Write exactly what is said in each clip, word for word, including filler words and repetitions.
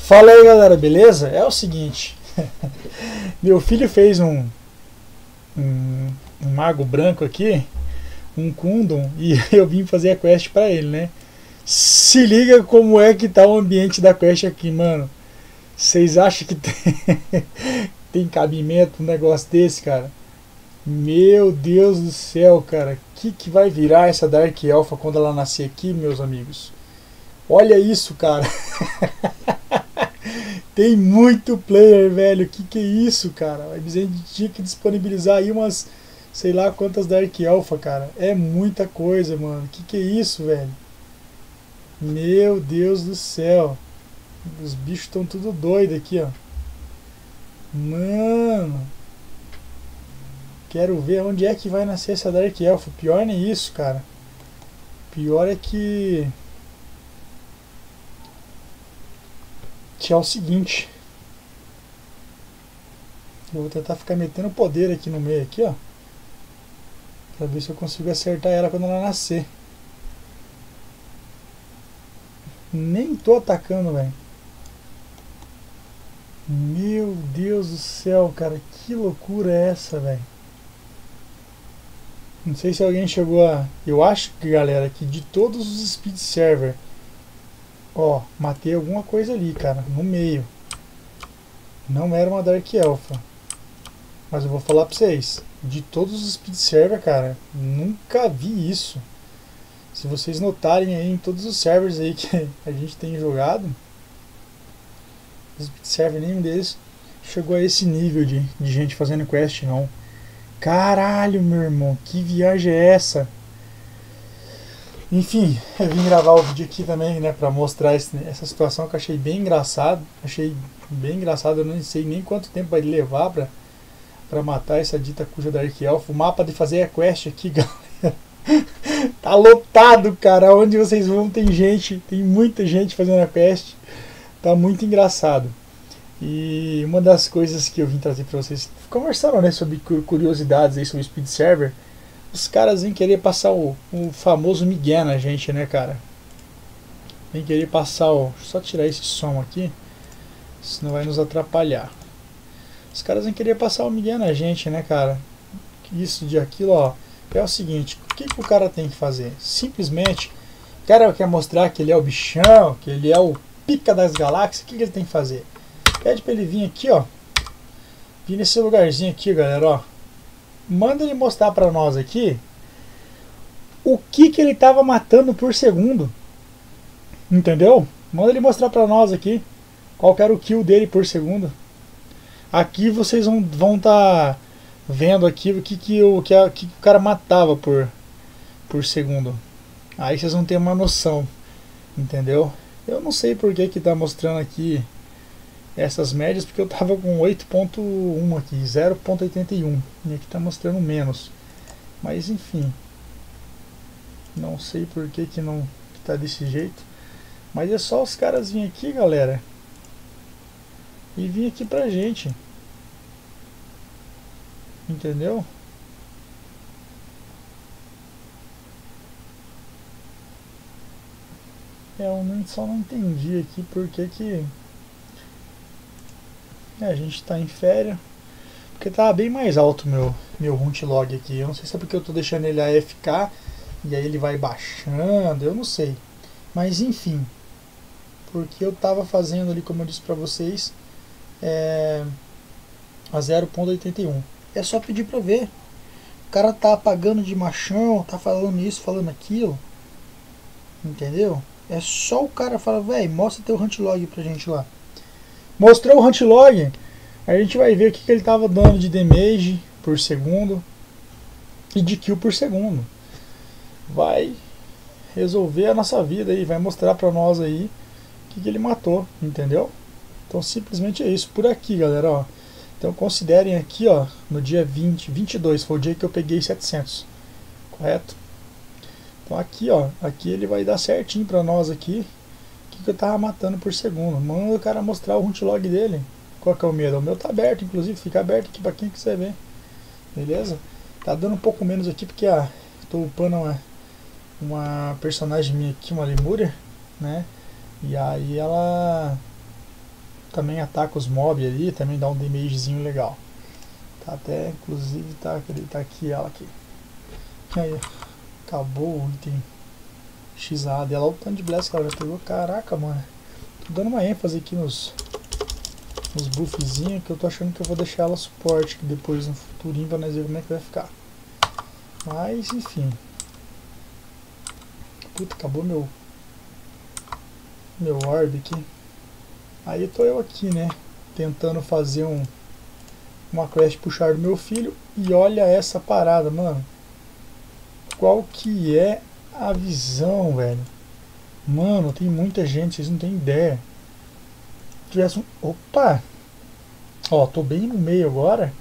Fala aí galera, beleza? É o seguinte, meu filho fez um, um, um mago branco aqui, um Kundum, e eu vim fazer a quest pra ele, né? Se liga como é que tá o ambiente da quest aqui, mano. Vocês acham que tem, tem cabimento um negócio desse, cara? Meu Deus do céu, cara. O que, que vai virar essa Dark Elfa quando ela nascer aqui, meus amigos? Olha isso, cara. Tem muito player, velho. Que que é isso, cara? A gente tinha que disponibilizar aí umas, sei lá quantas Dark Alpha, cara. É muita coisa, mano. Que que é isso, velho? Meu Deus do céu. Os bichos estão tudo doido aqui, ó. Mano. Quero ver onde é que vai nascer essa Dark Elfa. Pior nem isso, cara. Pior é que... que é o seguinte. Eu vou tentar ficar metendo poder aqui no meio, aqui, ó. Pra ver se eu consigo acertar ela quando ela nascer. Nem tô atacando, velho. Meu Deus do céu, cara. Que loucura é essa, velho? Não sei se alguém chegou a... Eu acho que, galera, que de todos os speed server... Ó, matei alguma coisa ali, cara, no meio. Não era uma Dark Elfa. Mas eu vou falar pra vocês, de todos os speed server, cara, nunca vi isso. Se vocês notarem aí em todos os servers aí que a gente tem jogado, os speed server, nenhum deles chegou a esse nível de, de gente fazendo quest, não. Caralho, meu irmão, que viagem é essa? Enfim, eu vim gravar o vídeo aqui também, né, pra mostrar esse, essa situação que eu achei bem engraçado. Achei bem engraçado, eu não sei nem quanto tempo vai levar pra, pra matar essa dita cuja Dark Elf. O mapa de fazer a quest aqui, galera, tá lotado, cara. Onde vocês vão tem gente, tem muita gente fazendo a quest. Tá muito engraçado. E uma das coisas que eu vim trazer pra vocês, conversaram, né, sobre curiosidades aí sobre o Speed Server. Os caras vêm querer passar o, o famoso migué na gente, né, cara? Vem querer passar o... Deixa eu só tirar esse som aqui, senão vai nos atrapalhar. Os caras vêm querer passar o migué na gente, né, cara? Isso de aquilo, ó. É o seguinte, o que, que o cara tem que fazer? Simplesmente, o cara quer mostrar que ele é o bichão, que ele é o pica das galáxias. O que, que ele tem que fazer? Pede pra ele vir aqui, ó. Vir nesse lugarzinho aqui, galera, ó. Manda ele mostrar pra nós aqui o que que ele tava matando por segundo. Entendeu? Manda ele mostrar pra nós aqui qual que era o kill dele por segundo. Aqui vocês vão vão tá vendo aqui o que que o que, a, que o cara matava por por segundo. Aí vocês vão ter uma noção, entendeu? Eu não sei por que que tá mostrando aqui essas médias, porque eu tava com oito ponto um aqui, zero ponto oitenta e um, e aqui tá mostrando menos. Mas enfim, não sei por que que não que tá desse jeito. Mas é só os caras virem aqui, galera, e vir aqui pra gente, entendeu? É, eu não, só não entendi aqui por que que é, a gente está em férias, porque tá bem mais alto meu meu hunt log aqui. Eu não sei se é porque eu tô deixando ele A F K e aí ele vai baixando, eu não sei. Mas enfim, porque eu tava fazendo ali, como eu disse pra vocês, é, a zero ponto oitenta e um. É só pedir pra ver. O cara tá apagando de machão, tá falando isso, falando aquilo, entendeu? É só o cara falar, velho, mostra teu hunt log pra gente lá. Mostrou o hunt log, a gente vai ver o que, que ele estava dando de damage por segundo e de kill por segundo. Vai resolver a nossa vida aí, vai mostrar para nós aí o que, que ele matou, entendeu? Então simplesmente é isso por aqui, galera, ó. Então considerem aqui, ó, no dia vinte, vinte e dois, foi o dia que eu peguei setecentos, correto? Então aqui, ó, aqui ele vai dar certinho para nós aqui que eu tava matando por segundo. Manda o cara mostrar o hunt log dele. Qual que é o medo? O meu tá aberto, inclusive, fica aberto aqui pra quem quiser ver. Beleza? Tá dando um pouco menos aqui porque ah, tô upando uma, uma personagem minha aqui, uma Lemúria, né? E aí ela também ataca os mobs ali, também dá um damagezinho legal. Tá até, inclusive, tá, tá aqui ela aqui. Aí, acabou o item X A dela, olha o tanto de blast que ela já pegou. Caraca, mano. Tô dando uma ênfase aqui nos, nos buffzinhos, que eu tô achando que eu vou deixar ela suporte, que depois no futurinho pra nós ver como é que vai ficar. Mas, enfim. Puta, acabou meu meu orb aqui. Aí tô eu aqui, né, tentando fazer um uma quest puxar do meu filho. E olha essa parada, mano. Qual que é a visão, velho? Mano, tem muita gente, vocês não tem ideia. Se tivesse um... Opa! Ó, tô bem no meio agora.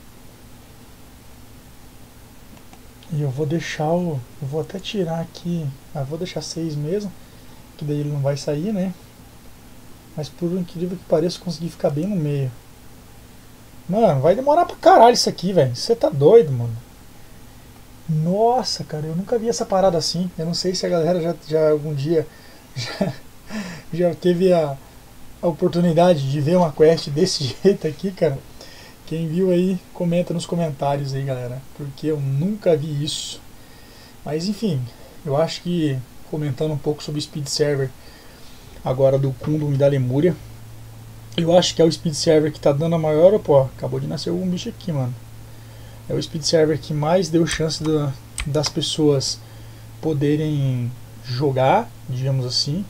E eu vou deixar o... Eu vou até tirar aqui... Ah, vou deixar seis mesmo, que daí ele não vai sair, né? Mas por incrível que pareça, eu consegui ficar bem no meio. Mano, vai demorar pra caralho isso aqui, velho. Você tá doido, mano. Nossa, cara, eu nunca vi essa parada assim. Eu não sei se a galera já, já algum dia já, já teve a, a oportunidade de ver uma quest desse jeito aqui, cara. Quem viu aí, comenta nos comentários aí, galera. Porque eu nunca vi isso. Mas enfim, eu acho que comentando um pouco sobre o Speed Server agora do Kundum e da Lemúria, eu acho que é o Speed Server que tá dando a maior... Pô, acabou de nascer um bicho aqui, mano. É o Speed Server que mais deu chance do, das pessoas poderem jogar, digamos assim.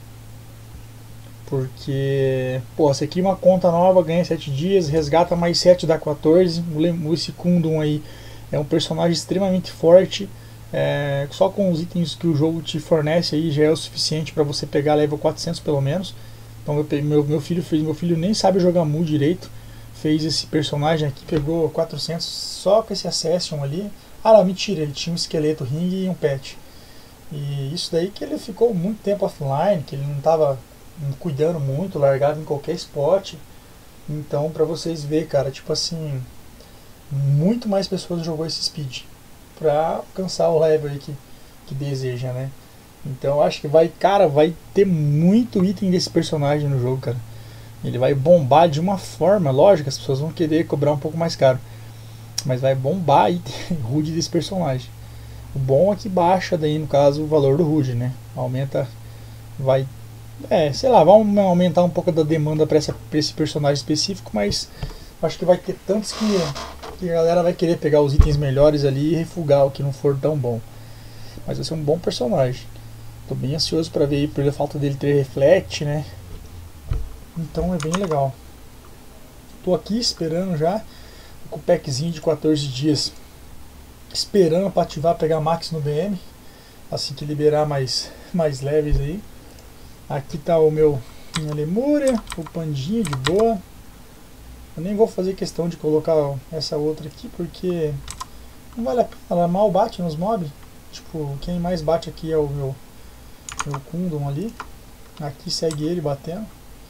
Porque, pô, você cria uma conta nova, ganha sete dias, resgata mais sete, dá quatorze. Esse Kundum aí é um personagem extremamente forte. É, só com os itens que o jogo te fornece aí já é o suficiente para você pegar level quatrocentos pelo menos. Então meu, meu, meu filho fez, meu filho nem sabe jogar Mu direito. Fez esse personagem aqui, pegou quatrocentos só com esse Accession ali. Ah não, mentira, ele tinha um esqueleto ring e um pet. E isso daí que ele ficou muito tempo offline, que ele não estava cuidando muito, largado em qualquer spot. Então pra vocês verem, cara, tipo assim, muito mais pessoas jogou esse speed pra alcançar o level aí que, que deseja, né? Então eu acho que vai, cara, vai ter muito item desse personagem no jogo, cara. Ele vai bombar de uma forma, lógico, as pessoas vão querer cobrar um pouco mais caro, mas vai bombar aí o H U D desse personagem. O bom é que baixa daí, no caso, o valor do H U D, né? Aumenta, vai, é, sei lá, vai aumentar um pouco da demanda para esse personagem específico, mas acho que vai ter tantos que, que a galera vai querer pegar os itens melhores ali e refugar o que não for tão bom. Mas vai ser um bom personagem. Tô bem ansioso para ver aí, pela falta dele ter reflete, né? Então é bem legal. Tô aqui esperando já, com o packzinho de quatorze dias, esperando para ativar, pegar max no B M, assim que liberar mais, mais leves aí. Aqui tá o meu minha Lemúria, o Pandinha de boa. Eu nem vou fazer questão de colocar essa outra aqui, porque não vale a pena, ela mal bate nos mobs. Tipo, quem mais bate aqui é o meu, meu Kundum ali. Aqui segue ele batendo.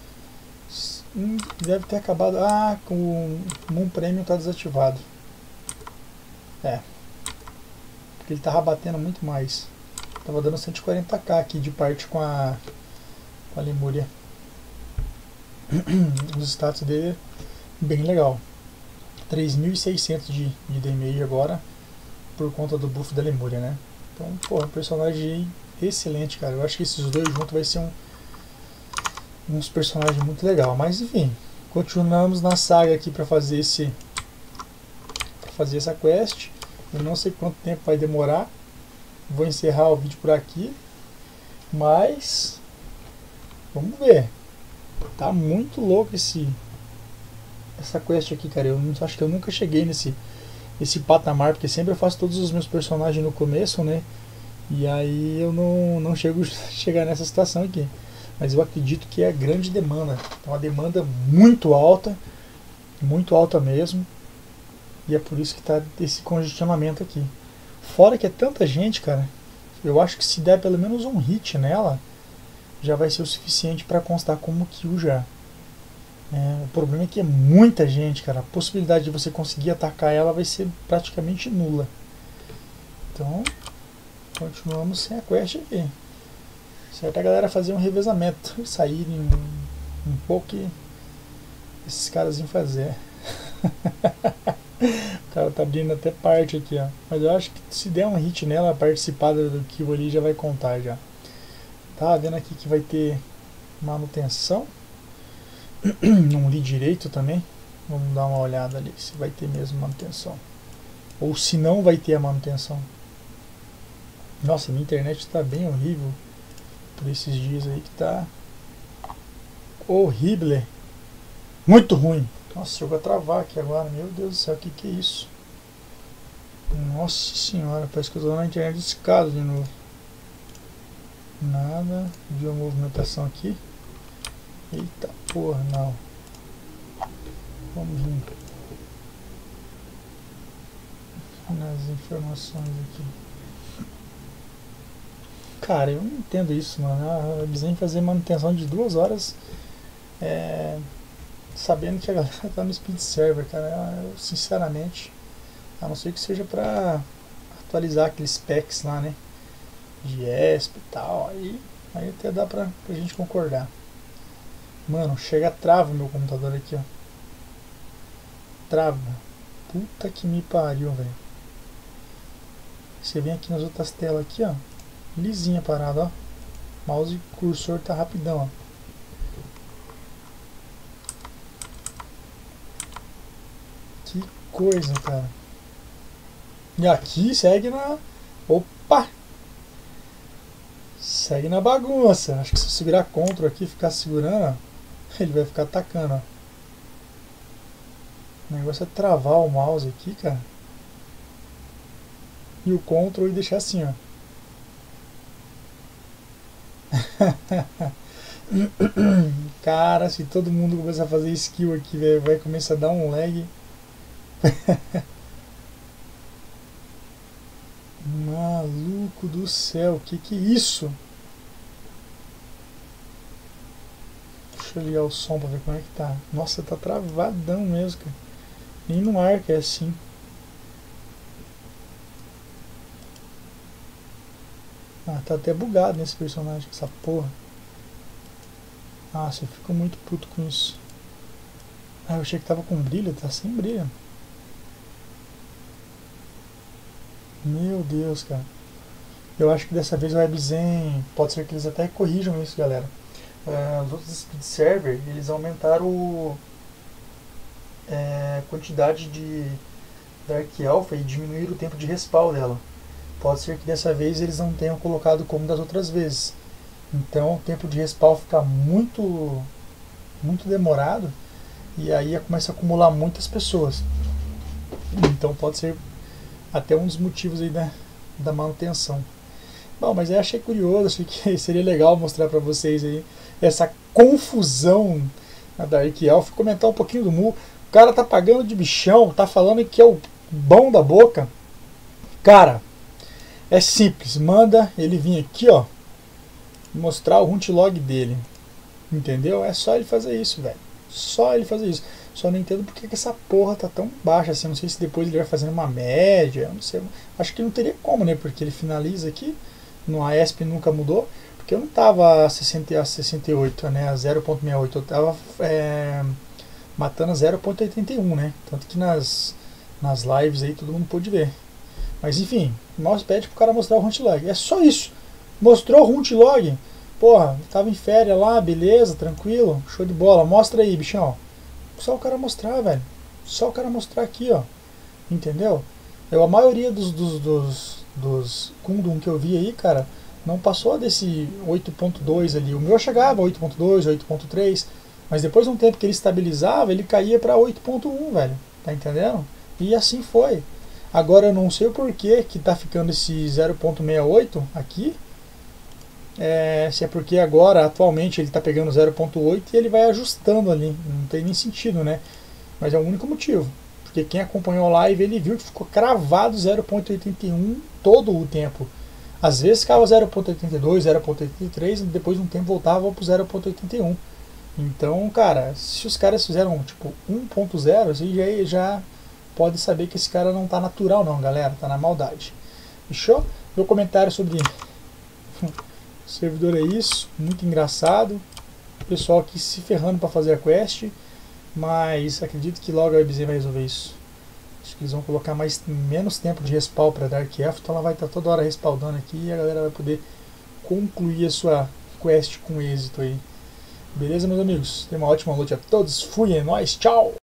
Hum, deve ter acabado. Ah, com o Moon Premium tá desativado. É. Porque ele tava batendo muito mais. Tava dando cento e quarenta k aqui de parte com a, com a Lemúria. Os status dele bem legal. três mil e seiscentos de, de damage agora, por conta do buff da Lemúria, né? Então, pô, um personagem excelente, cara. Eu acho que esses dois juntos vai ser um uns personagens muito legal. Mas enfim, continuamos na saga aqui para fazer esse pra fazer essa quest. Eu não sei quanto tempo vai demorar. Vou encerrar o vídeo por aqui, mas vamos ver. Tá muito louco esse essa quest aqui, cara. Eu não, acho que eu nunca cheguei nesse esse patamar, porque sempre eu faço todos os meus personagens no começo, né? E aí eu não, não chego a chegar nessa situação aqui. Mas eu acredito que é grande demanda. É uma demanda muito alta, muito alta mesmo. E é por isso que está esse congestionamento aqui. Fora que é tanta gente, cara. Eu acho que se der pelo menos um hit nela, já vai ser o suficiente para constar como kill já. É, o problema é que é muita gente, cara. A possibilidade de você conseguir atacar ela vai ser praticamente nula. Então, continuamos sem a quest aqui. Certo, a galera fazer um revezamento, saírem um, um pouco e, esses caras iam fazer. O cara tá abrindo até parte aqui, ó. Mas eu acho que se der um hit nela, a participada do kill ali já vai contar já. Tá vendo aqui que vai ter manutenção. Não li direito também. Vamos dar uma olhada ali se vai ter mesmo manutenção. Ou se não vai ter a manutenção. Nossa, minha internet está bem horrível por esses dias aí que tá horrível. Muito ruim. Nossa, chegou a travar aqui agora. Meu Deus do céu, o que que é isso? Nossa senhora, parece que eu estou na internet de escada de novo. Nada. Viu a movimentação aqui? Eita porra, não. Vamos vir nas informações aqui. Cara, eu não entendo isso, mano. Eles vêm fazer manutenção de duas horas é, sabendo que a galera tá no speed server, cara. Eu, sinceramente, a não ser que seja pra atualizar aqueles specs lá, né? De E S P e tal. Aí, aí até dá pra, pra gente concordar. Mano, chega a trava o meu computador aqui, ó. Trava. Puta que me pariu, velho. Você vem aqui nas outras telas aqui, ó. Lisinha parada, ó. Mouse e cursor tá rapidão, ó. Que coisa, cara. E aqui segue na... Opa! Segue na bagunça. Acho que se eu segurar Ctrl aqui e ficar segurando, ó, ele vai ficar atacando, ó. O negócio é travar o mouse aqui, cara. E o Ctrl e deixar assim, ó. Cara, se todo mundo começar a fazer skill aqui, véio, vai começar a dar um lag. Maluco do céu, que que é isso? Deixa eu ligar o som pra ver como é que tá. Nossa, tá travadão mesmo, cara. Nem no ar que é assim. Ah, tá até bugado nesse personagem, essa porra. Nossa, eu fico muito puto com isso. Ah, eu achei que tava com brilho, tá sem brilho. Meu Deus, cara. Eu acho que dessa vez o WebZen, pode ser que eles até corrijam isso, galera. Uh, os outros speed server, eles aumentaram o, é, a quantidade de Dark Alpha e diminuíram o tempo de respawn dela. Pode ser que dessa vez eles não tenham colocado como das outras vezes. Então o tempo de respawn fica muito, muito demorado e aí começa a acumular muitas pessoas. Então pode ser até um dos motivos aí da, da manutenção. Bom, mas eu achei curioso, achei que seria legal mostrar para vocês aí essa confusão na Dark Alpha, comentar um pouquinho do Mu. O cara tá pagando de bichão, tá falando que é o bom da boca. Cara, é simples, manda ele vir aqui, ó, mostrar o hunt log dele, entendeu? É só ele fazer isso, velho. Só ele fazer isso. Só não entendo porque que essa porra tá tão baixa assim. Não sei se depois ele vai fazendo uma média, não sei. Acho que não teria como, né? Porque ele finaliza aqui. No A E S P nunca mudou. Porque eu não tava a, sessenta, a sessenta e oito, né? A zero ponto sessenta e oito. Eu tava é, matando a zero ponto oitenta e um, né? Tanto que nas, nas lives aí todo mundo pôde ver. Mas enfim, o mouse pede pro cara mostrar o hunt log. É só isso. Mostrou o hunt log. Porra, tava em férias lá, beleza, tranquilo, show de bola. Mostra aí, bichão. Só o cara mostrar, velho. Só o cara mostrar aqui, ó. Entendeu? Eu, a maioria dos, dos, dos, dos Kundum que eu vi aí, cara, não passou desse oito ponto dois ali. O meu chegava a oito ponto dois, oito ponto três, mas depois de um tempo que ele estabilizava, ele caía pra oito ponto um, velho. Tá entendendo? E assim foi. Agora eu não sei o porquê que tá ficando esse zero ponto sessenta e oito aqui. É, se é porque agora, atualmente, ele está pegando zero ponto oito e ele vai ajustando ali. Não tem nem sentido, né? Mas é o único motivo. Porque quem acompanhou a live, ele viu que ficou cravado zero ponto oitenta e um todo o tempo. Às vezes ficava zero ponto oitenta e dois, zero ponto oitenta e três e depois de um tempo voltava para o zero ponto oitenta e um. Então, cara, se os caras fizeram tipo um ponto zero, você já, já pode saber que esse cara não tá natural não, galera. Tá na maldade. Fechou? Meu comentário sobre... O servidor é isso, muito engraçado. O pessoal aqui se ferrando para fazer a quest. mas acredito que logo a Webzen vai resolver isso. Acho que eles vão colocar mais, menos tempo de respawn para Dark Elf, então ela vai estar toda hora respaldando aqui e a galera vai poder concluir a sua quest com êxito aí. Beleza, meus amigos? Tenha uma ótima noite a todos. Fui, é nóis, tchau!